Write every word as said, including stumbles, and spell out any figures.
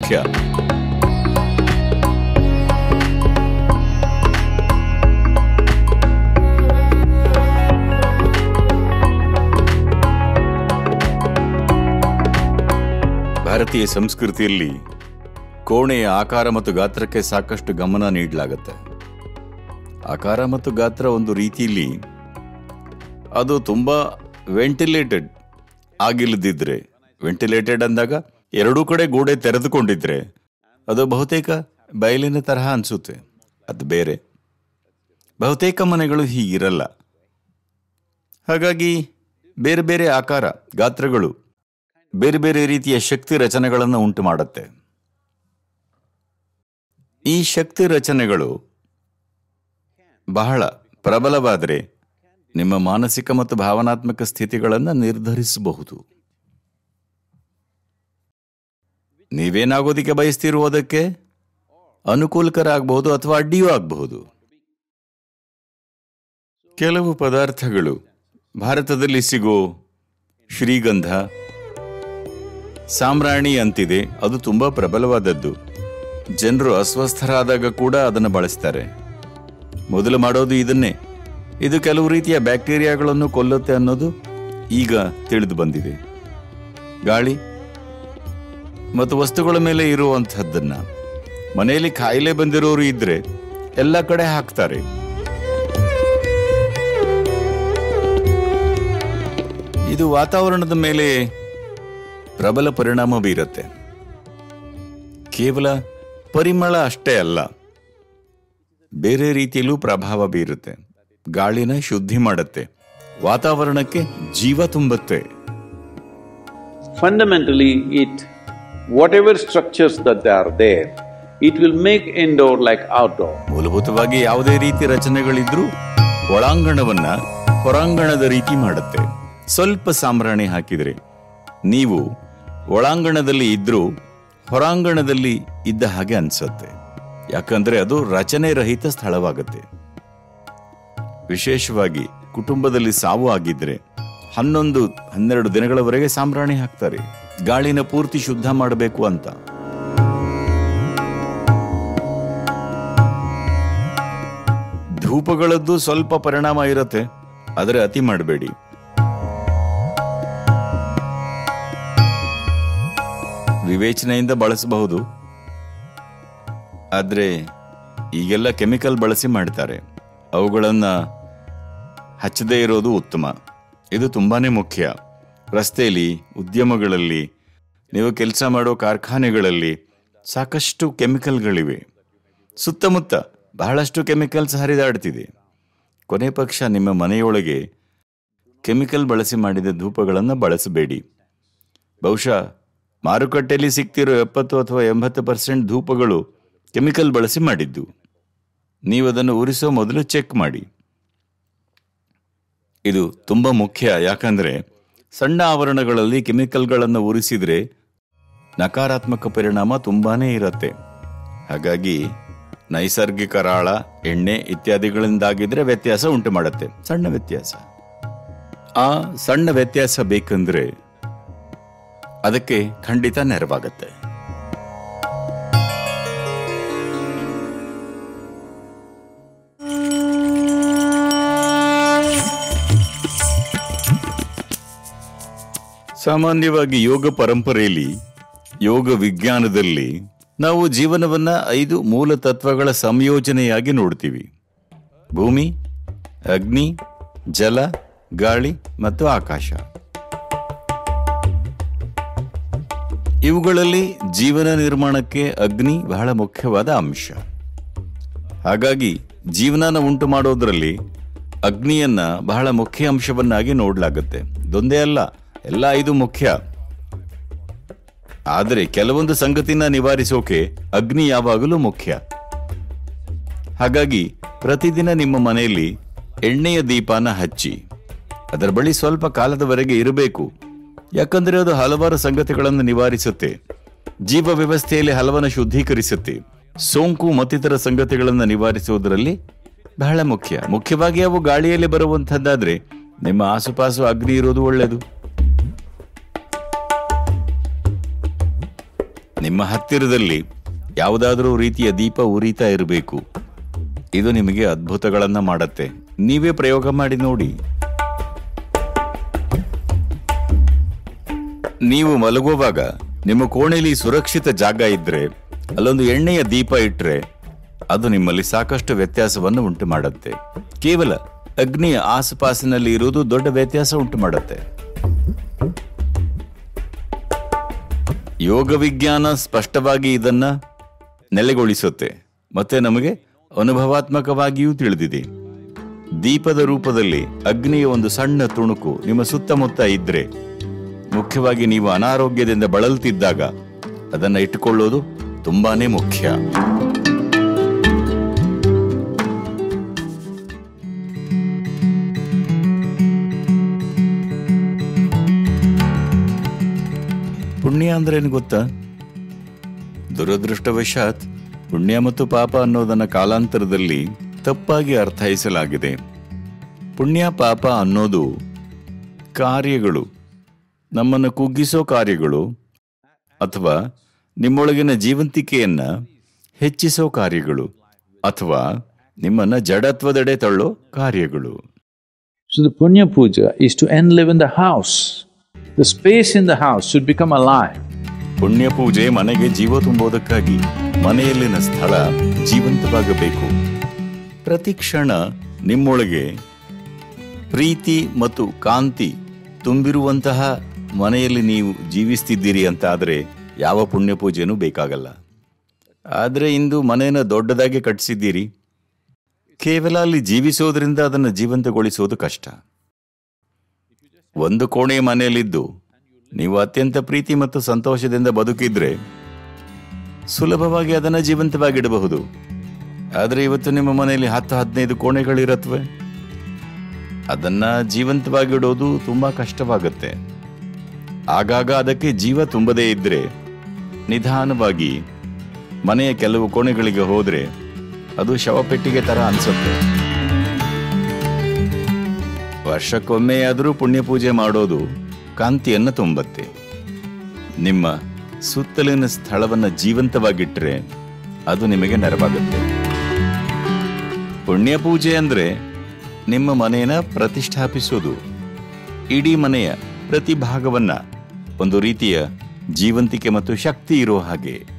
ಮುಖ್ಯ. ಭಾರತೀಯ ಸಂಸ್ಕೃತಿಯಲ್ಲಿ ಕೋಣೆಯ ಆಕಾರ ಮತ್ತು ಗಾತ್ರಕ್ಕೆ ಸಾಕಷ್ಟು ಗಮನ ನೀಡಲಾಗುತ್ತೆ. ಆಕಾರ ಮತ್ತು ಗಾತ್ರ ಒಂದು ರೀತಿಯಲ್ಲಿ ಅದು ತುಂಬ ವೆಂಟಿಲೇಟೆಡ್ ಆಗಿಲ್ಲದಿದ್ರೆ, ವೆಂಟಿಲೇಟೆಡ್ ಅಂದಾಗ ಎರಡೂ ಕಡೆ ಗೋಡೆ ತೆರೆದುಕೊಂಡಿದ್ರೆ ಅದು ಬಹುತೇಕ ಬಯಲಿನ ತರಹ ಅನಿಸುತ್ತೆ. ಅದು ಬೇರೆ. ಬಹುತೇಕ ಮನೆಗಳು ಹೀಗಿರಲ್ಲ. ಹಾಗಾಗಿ ಬೇರೆ ಬೇರೆ ಆಕಾರ ಗಾತ್ರಗಳು ಬೇರೆ ಬೇರೆ ರೀತಿಯ ಶಕ್ತಿ ರಚನೆಗಳನ್ನು ಉಂಟು ಮಾಡುತ್ತೆ. ಈ ಶಕ್ತಿ ರಚನೆಗಳು ಬಹಳ ಪ್ರಬಲವಾದರೆ ನಿಮ್ಮ ಮಾನಸಿಕ ಮತ್ತು ಭಾವನಾತ್ಮಕ ಸ್ಥಿತಿಗಳನ್ನು ನಿರ್ಧರಿಸಬಹುದು. ನೀವೇನಾಗೋದಕ್ಕೆ ಬಯಸ್ತಿರುವುದಕ್ಕೆ ಅನುಕೂಲಕರ ಆಗಬಹುದು ಅಥವಾ ಅಡ್ಡಿಯೂ ಆಗಬಹುದು. ಕೆಲವು ಪದಾರ್ಥಗಳು ಭಾರತದಲ್ಲಿ ಸಿಗೋ ಶ್ರೀಗಂಧ, ಸಾಮ್ರಾಣಿ ಅಂತಿದೆ, ಅದು ತುಂಬಾ ಪ್ರಬಲವಾದದ್ದು. ಜನರು ಅಸ್ವಸ್ಥರಾದಾಗ ಕೂಡ ಅದನ್ನು ಬಳಸ್ತಾರೆ. ಮೊದಲು ಮಾಡೋದು ಇದನ್ನೇ. ಇದು ಕೆಲವು ರೀತಿಯ ಬ್ಯಾಕ್ಟೀರಿಯಾಗಳನ್ನು ಕೊಲ್ಲುತ್ತೆ ಅನ್ನೋದು ಈಗ ತಿಳಿದು ಬಂದಿದೆ. ಗಾಳಿ ಮತ್ತು ವಸ್ತುಗಳ ಮೇಲೆ ಇರುವಂಥದ್ದನ್ನ ಮನೆಯಲ್ಲಿ ಕಾಯಿಲೆ ಬಂದಿರೋರು ಇದ್ರೆ ಎಲ್ಲ ಕಡೆ ಹಾಕ್ತಾರೆ. ಇದು ವಾತಾವರಣದ ಮೇಲೆ ಪ್ರಬಲ ಪರಿಣಾಮ ಬೀರುತ್ತೆ. ಕೇವಲ ಪರಿಮಳ ಅಷ್ಟೇ ಅಲ್ಲ, ಬೇರೆ ರೀತಿಯಲ್ಲೂ ಪ್ರಭಾವ ಬೀರುತ್ತೆ. ಗಾಳಿನ ಶುದ್ಧಿ ಮಾಡುತ್ತೆ, ವಾತಾವರಣಕ್ಕೆ ಜೀವ ತುಂಬುತ್ತೆ. Fundamentally, it whatever structures that they are there, it will make indoor like outdoor. ಮೂಲಭೂತವಾಗಿ ಯಾವುದೇ ರೀತಿ ರಚನೆಗಳಿದ್ರೂ ಒಳಾಂಗಣವನ್ನ ಹೊರಾಂಗಣದ ರೀತಿ ಮಾಡುತ್ತೆ. ಸ್ವಲ್ಪ ಸಾಂಬ್ರಾಣಿ ಹಾಕಿದ್ರೆ ನೀವು ಒಳಾಂಗಣದಲ್ಲಿ ಇದ್ರೂ ಹೊರಾಂಗಣದಲ್ಲಿ ಇದ್ದ ಹಾಗೆ ಅನ್ಸುತ್ತೆ. ಯಾಕಂದ್ರೆ ಅದು ರಚನೆ ರಹಿತ ಸ್ಥಳವಾಗುತ್ತೆ. ವಿಶೇಷವಾಗಿ ಕುಟುಂಬದಲ್ಲಿ ಸಾವು ಆಗಿದ್ರೆ ಹನ್ನೊಂದು ಹನ್ನೆರಡು ದಿನಗಳವರೆಗೆ ಸಾಂಬ್ರಾಣಿ ಹಾಕ್ತಾರೆ, ಗಾಳಿನ ಪೂರ್ತಿ ಶುದ್ಧ ಮಾಡಬೇಕು ಅಂತ. ಧೂಪಗಳದ್ದು ಸ್ವಲ್ಪ ಪರಿಣಾಮ ಇರುತ್ತೆ, ಆದರೆ ಅತಿ ಮಾಡಬೇಡಿ. ವಿವೇಚನೆಯಿಂದ ಬಳಸಬಹುದು, ಆದರೆ ಈಗೆಲ್ಲ ಕೆಮಿಕಲ್ ಬಳಸಿ ಮಾಡ್ತಾರೆ. ಅವುಗಳನ್ನ ಹಚ್ಚದೇ ಇರೋದು ಉತ್ತಮ. ಇದು ತುಂಬಾನೇ ಮುಖ್ಯ. ರಸ್ತೆಯಲ್ಲಿ, ಉದ್ಯಮಗಳಲ್ಲಿ, ನೀವು ಕೆಲಸ ಮಾಡೋ ಕಾರ್ಖಾನೆಗಳಲ್ಲಿ ಸಾಕಷ್ಟು ಕೆಮಿಕಲ್ಗಳಿವೆ. ಸುತ್ತಮುತ್ತ ಬಹಳಷ್ಟು ಕೆಮಿಕಲ್ಸ್ ಹರಿದಾಡ್ತಿದೆ. ಕೊನೆ ಪಕ್ಷ ನಿಮ್ಮ ಮನೆಯೊಳಗೆ ಕೆಮಿಕಲ್ ಬಳಸಿ ಮಾಡಿದ ಧೂಪಗಳನ್ನು ಬಳಸಬೇಡಿ. ಬಹುಶಃ ಮಾರುಕಟ್ಟೆಯಲ್ಲಿ ಸಿಗ್ತಿರೋ ಎಪ್ಪತ್ತು ಅಥವಾ ಎಂಬತ್ತು ಪರ್ಸೆಂಟ್ ಧೂಪಗಳು ಕೆಮಿಕಲ್ ಬಳಸಿ ಮಾಡಿದ್ದು. ನೀವು ಅದನ್ನು ಉರಿಸೋ ಮೊದಲು ಚೆಕ್ ಮಾಡಿ. ಇದು ತುಂಬ ಮುಖ್ಯ. ಯಾಕಂದ್ರೆ ಸಣ್ಣ ಆವರಣಗಳಲ್ಲಿ ಕೆಮಿಕಲ್ಗಳನ್ನು ಉರಿಸಿದ್ರೆ ನಕಾರಾತ್ಮಕ ಪರಿಣಾಮ ತುಂಬಾನೇ ಇರುತ್ತೆ. ಹಾಗಾಗಿ ನೈಸರ್ಗಿಕ ರಾಳ, ಎಣ್ಣೆ ಇತ್ಯಾದಿಗಳಿಂದಾಗಿದ್ರೆ ವ್ಯತ್ಯಾಸ ಉಂಟು ಮಾಡುತ್ತೆ, ಸಣ್ಣ ವ್ಯತ್ಯಾಸ. ಆ ಸಣ್ಣ ವ್ಯತ್ಯಾಸ ಬೇಕಂದ್ರೆ ಅದಕ್ಕೆ ಖಂಡಿತ ನೆರವಾಗುತ್ತೆ. ಸಾಮಾನ್ಯವಾಗಿ ಯೋಗ ಪರಂಪರೆಯಲ್ಲಿ, ಯೋಗ ವಿಜ್ಞಾನದಲ್ಲಿ ನಾವು ಜೀವನವನ್ನ ಐದು ಮೂಲ ತತ್ವಗಳ ಸಂಯೋಜನೆಯಾಗಿ ನೋಡ್ತೀವಿ. ಭೂಮಿ, ಅಗ್ನಿ, ಜಲ, ಗಾಳಿ ಮತ್ತು ಆಕಾಶ. ಇವುಗಳಲ್ಲಿ ಜೀವನ ನಿರ್ಮಾಣಕ್ಕೆ ಅಗ್ನಿ ಬಹಳ ಮುಖ್ಯವಾದ ಅಂಶ. ಹಾಗಾಗಿ ಜೀವನನ ಉಂಟು ಮಾಡೋದ್ರಲ್ಲಿ ಅಗ್ನಿಯನ್ನ ಬಹಳ ಮುಖ್ಯ ಅಂಶವನ್ನಾಗಿ ನೋಡಲಾಗುತ್ತೆ. ಇದೊಂದೇ ಅಲ್ಲ, ಎಲ್ಲ ಐದು ಮುಖ್ಯ. ಆದರೆ ಕೆಲವೊಂದು ಸಂಗತಿನ ನಿವಾರಿಸೋಕೆ ಅಗ್ನಿ ಯಾವಾಗಲೂ ಮುಖ್ಯ. ಹಾಗಾಗಿ ಪ್ರತಿದಿನ ನಿಮ್ಮ ಮನೆಯಲ್ಲಿ ಎಣ್ಣೆಯ ದೀಪನ ಹಚ್ಚಿ ಅದರ ಬಳಿ ಸ್ವಲ್ಪ ಕಾಲದವರೆಗೆ ಇರಬೇಕು. ಯಾಕಂದ್ರೆ ಅದು ಹಲವಾರು ಸಂಗತಿಗಳನ್ನು ನಿವಾರಿಸುತ್ತೆ, ಜೀವ ವ್ಯವಸ್ಥೆಯಲ್ಲಿ ಹಲವನ್ನು ಶುದ್ಧೀಕರಿಸುತ್ತೆ, ಸೋಂಕು ಮತ್ತಿತರ ಸಂಗತಿಗಳನ್ನು ನಿವಾರಿಸುವುದರಲ್ಲಿ ಬಹಳ ಮುಖ್ಯ. ಮುಖ್ಯವಾಗಿ ಅವು ಗಾಳಿಯಲ್ಲಿ ಬರುವಂತಹದ್ದಾದ್ರೆ ನಿಮ್ಮ ಆಸುಪಾಸು ಅಗ್ನಿ ಇರೋದು ಒಳ್ಳೆಯದು. ನಿಮ್ಮ ಹತ್ತಿರದಲ್ಲಿ ಯಾವುದಾದ್ರೂ ರೀತಿಯ ದೀಪ ಉರಿತಾ ಇರಬೇಕು. ಇದು ನಿಮಗೆ ಅದ್ಭುತಗಳನ್ನ ಮಾಡತ್ತೆ. ನೀವೇ ಪ್ರಯೋಗ ಮಾಡಿ ನೋಡಿ. ನೀವು ಮಲಗುವಾಗ ನಿಮ್ಮ ಕೋಣೆಯಲ್ಲಿ ಸುರಕ್ಷಿತ ಜಾಗ ಇದ್ರೆ ಅಲ್ಲೊಂದು ಎಣ್ಣೆಯ ದೀಪ ಇಟ್ರೆ ಅದು ನಿಮ್ಮಲ್ಲಿ ಸಾಕಷ್ಟು ವ್ಯತ್ಯಾಸವನ್ನು ಉಂಟು ಮಾಡುತ್ತೆ. ಕೇವಲ ಅಗ್ನಿಯ ಆಸುಪಾಸಿನಲ್ಲಿ ಇರುವುದು ದೊಡ್ಡ ವ್ಯತ್ಯಾಸ ಉಂಟು ಮಾಡುತ್ತೆ. ಯೋಗ ವಿಜ್ಞಾನ ಸ್ಪಷ್ಟವಾಗಿ ಇದನ್ನ ನೆಲೆಗೊಳಿಸುತ್ತೆ ಮತ್ತೆ ನಮಗೆ ಅನುಭವಾತ್ಮಕವಾಗಿಯೂ ತಿಳಿದಿದೆ. ದೀಪದ ರೂಪದಲ್ಲಿ ಅಗ್ನಿಯ ಒಂದು ಸಣ್ಣ ತುಣುಕು ನಿಮ್ಮ ಸುತ್ತಮುತ್ತ ಇದ್ರೆ, ಮುಖ್ಯವಾಗಿ ನೀವು ಅನಾರೋಗ್ಯದಿಂದ ಬಳಲ್ತಿದ್ದಾಗ ಅದನ್ನ ಇಟ್ಟುಕೊಳ್ಳೋದು ತುಂಬಾನೇ ಮುಖ್ಯ. ಪುಣ್ಯ ಅಂದ್ರೆ ಏನು ಗೊತ್ತಾ? ದುರದೃಷ್ಟವಶಾತ್ ಪುಣ್ಯ ಮತ್ತು ಪಾಪ ಅನ್ನೋದನ್ನ ಕಾಲಾಂತರದಲ್ಲಿ ತಪ್ಪಾಗಿ ಅರ್ಥೈಸಲಾಗಿದೆ. ಪುಣ್ಯ ಪಾಪ ಅನ್ನೋದು ಕಾರ್ಯಗಳು, ನಮ್ಮನ್ನು ಕುಗ್ಗಿಸೋ ಕಾರ್ಯಗಳು ಅಥವಾ ನಿಮ್ಮೊಳಗಿನ ಜೀವಂತಿಕೆಯನ್ನ ಹೆಚ್ಚಿಸೋ ಕಾರ್ಯಗಳು ಅಥವಾ ನಿಮ್ಮನ್ನ ಜಡತ್ವದೆಡೆ ತಳ್ಳೋ ಕಾರ್ಯಗಳು. So the Punya Puja is to enliven the house. The space in the house should become alive. ಪುಣ್ಯ ಪೂಜೆ ಮನೆಗೆ ಜೀವ ತುಂಬೋದಕ್ಕಾಗಿ ಮನೆಯಲ್ಲಿನ ಸ್ಥಳ ಜೀವಂತವಾಗಬೇಕು. ಪ್ರತಿ ಕ್ಷಣ ನಿಮ್ಮೊಳಗೆ ಪ್ರೀತಿ ಮತ್ತು ಕಾಂತಿ ತುಂಬಿರುವಂತಹ ಮನೆಯಲ್ಲಿ ನೀವು ಜೀವಿಸ್ತಿದ್ದೀರಿ ಅಂತ ಆದರೆ ಯಾವ ಪುಣ್ಯ ಪೂಜೆನೂ ಬೇಕಾಗಲ್ಲ. ಆದರೆ ಇಂದು ಮನೆಯನ್ನು ದೊಡ್ಡದಾಗಿ ಕಟ್ಟಿಸಿದ್ದೀರಿ, ಕೇವಲ ಅಲ್ಲಿ ಜೀವಿಸೋದ್ರಿಂದ ಅದನ್ನು ಜೀವಂತಗೊಳಿಸೋದು ಕಷ್ಟ. ಒಂದು ಕೋಣೆ ಮನೆಯಲ್ಲಿದ್ದು ನೀವು ಅತ್ಯಂತ ಪ್ರೀತಿ ಮತ್ತು ಸಂತೋಷದಿಂದ ಬದುಕಿದ್ರೆ ಸುಲಭವಾಗಿ ಅದನ್ನು ಜೀವಂತವಾಗಿಡಬಹುದು. ಆದರೆ ಇವತ್ತು ನಿಮ್ಮ ಮನೆಯಲ್ಲಿ ಹತ್ತು ಹದಿನೈದು ಕೋಣೆಗಳಿರತ್ವೆ, ಅದನ್ನ ಜೀವಂತವಾಗಿಡೋದು ತುಂಬಾ ಕಷ್ಟವಾಗುತ್ತೆ. ಆಗಾಗ ಅದಕ್ಕೆ ಜೀವ ತುಂಬದೇ ಇದ್ರೆ ನಿಧಾನವಾಗಿ ಮನೆಯ ಕೆಲವು ಕೋಣೆಗಳಿಗೆ ಹೋದ್ರೆ ಅದು ಶವಪೆಟ್ಟಿಗೆ ತರ ಅನ್ಸುತ್ತೆ. ವರ್ಷಕ್ಕೊಮ್ಮೆಯಾದರೂ ಪುಣ್ಯ ಪೂಜೆ ಮಾಡೋದು ಕಾಂತಿಯನ್ನು ತುಂಬತ್ತೆ. ನಿಮ್ಮ ಸುತ್ತಲಿನ ಸ್ಥಳವನ್ನು ಜೀವಂತವಾಗಿಟ್ಟರೆ ಅದು ನಿಮಗೆ ನೆರವಾಗುತ್ತೆ. ಪುಣ್ಯ ಪೂಜೆ ಅಂದ್ರೆ ನಿಮ್ಮ ಮನೆಯನ್ನ ಪ್ರತಿಷ್ಠಾಪಿಸೋದು. ಇಡೀ ಮನೆಯ ಪ್ರತಿ ಭಾಗವನ್ನ ಒಂದು ರೀತಿಯ ಜೀವಂತಿಕೆ ಮತ್ತು ಶಕ್ತಿ ಇರೋ ಹಾಗೆ